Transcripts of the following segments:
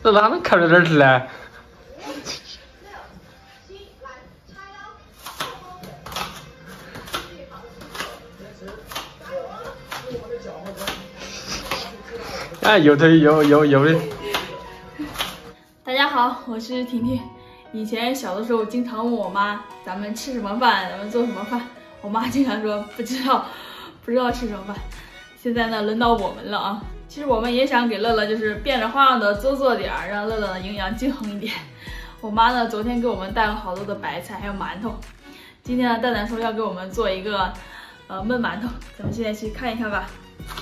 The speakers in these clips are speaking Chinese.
这哪能看着点吃嘞？哎，有的。 大家好，我是婷婷。以前小的时候，经常问我妈，咱们吃什么饭，咱们做什么饭。我妈经常说不知道吃什么饭。现在呢，轮到我们了啊。其实我们也想给乐乐就是变着花样的做点儿，让乐乐的营养均衡一点。我妈呢，昨天给我们带了好多的白菜，还有馒头。今天呢，蛋蛋说要给我们做一个焖馒头，咱们现在去看一看吧。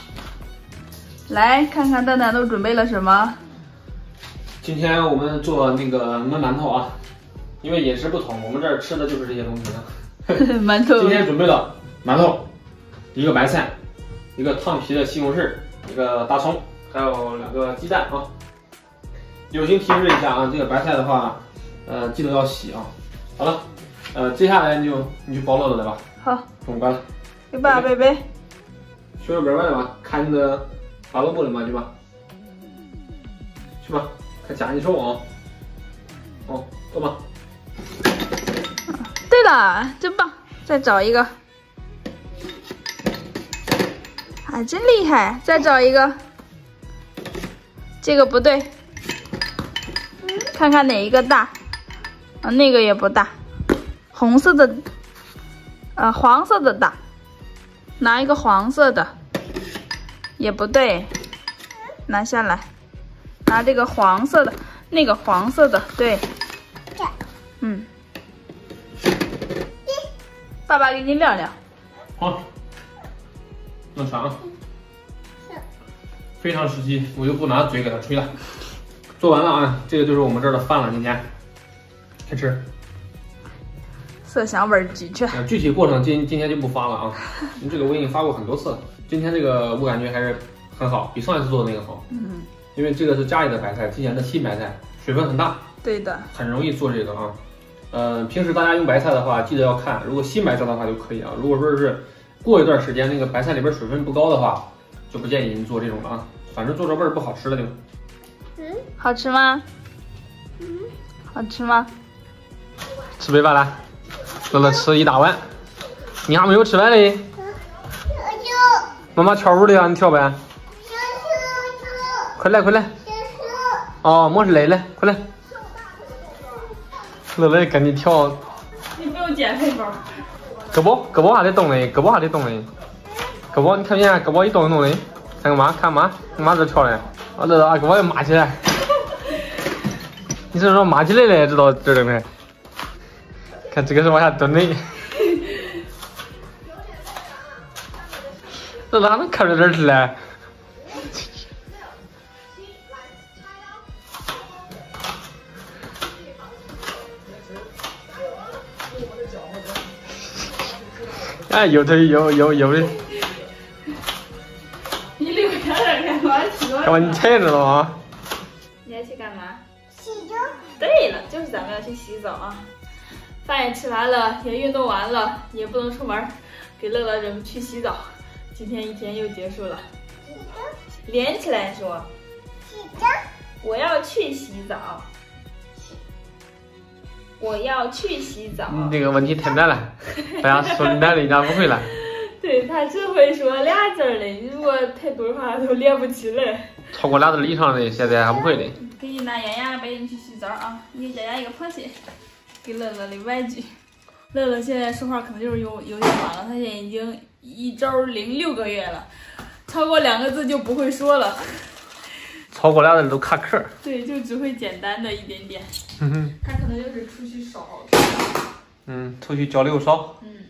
来看看蛋蛋都准备了什么。 今天我们做那个焖馒头啊，因为饮食不同，我们这儿吃的就是这些东西呢。 馒头。 今天准备了馒头，一个白菜，一个烫皮的西红柿，一个大葱，还有2个鸡蛋啊。友情提示一下啊，这个白菜的话，记得要洗啊。好了，接下来你就包乐乐来吧。 好， 中午关了。 预备备备。 学手边外吧，看你的拔萝卜了吗？去吧，去吧，看夹你手啊。哦，走吧。 对了，真棒！再找一个。啊，真厉害！再找一个。这个不对。看看哪一个大。啊，那个也不大。红色的，黄色的大。拿一个黄色的。也不对。拿下来。拿这个黄色的，那个黄色的，对。嗯。爸爸给你晾晾。 好，弄上啊。非常时期，我就不拿嘴给它吹了。做完了啊，这个就是我们这儿的饭了。今天开吃， 色香味俱全。 具体过程今天就不发了啊，这个我已经发过很多次了。今天这个我感觉还是很好，比上一次做的那个好。嗯，因为这个是家里的白菜，之前的新白菜水分很大。对的，很容易做这个啊。平时大家用白菜的话，记得要看，如果新白菜的话就可以啊。如果说是过一段时间那个白菜里边水分不高的话，就不建议您做这种了啊。反正做着味儿不好吃了就。 好吃吗？好吃吗？ 吃粑粑了，乐乐吃一大碗，你还没有吃完嘞。妈妈跳舞的呀，你跳呗。快来快来。哦，没事累了，快来。乐乐跟你跳。 你不用减肥包。 胳膊还得动嘞，胳膊还得动嘞。胳膊你看见胳膊一动一动嘞，看妈看妈这跳嘞，乐乐把胳膊又麻起来。你是说麻起来了，知道这没？看这个是往下蹲的。这哪能看着点吃嘞？哎，有的。 你溜远点干嘛？ 干嘛？你踩着了吗？ 你要去干嘛？洗澡。对了，就是咱们要去洗澡啊。饭也吃完了，也运动完了，也不能出门，给乐乐扔去洗澡。今天一天又结束了。连起来说。洗澡。我要去洗澡。我要去洗澡。 你这个问题太难了，大家说难的人家不会了。 对，他只会说俩字儿嘞，如果太多的话都连不起来。 超过俩字以上的现在还不会的。 给你拿丫丫背你去洗澡啊！你给丫丫一个螃蟹，给乐乐的玩具。乐乐现在说话可能就是有点晚了，他现在已经1周06个月了，超过2个字就不会说了。 超过俩字都卡壳。对， 就只会简单的一点点。他可能就是出去少。 出去交流少。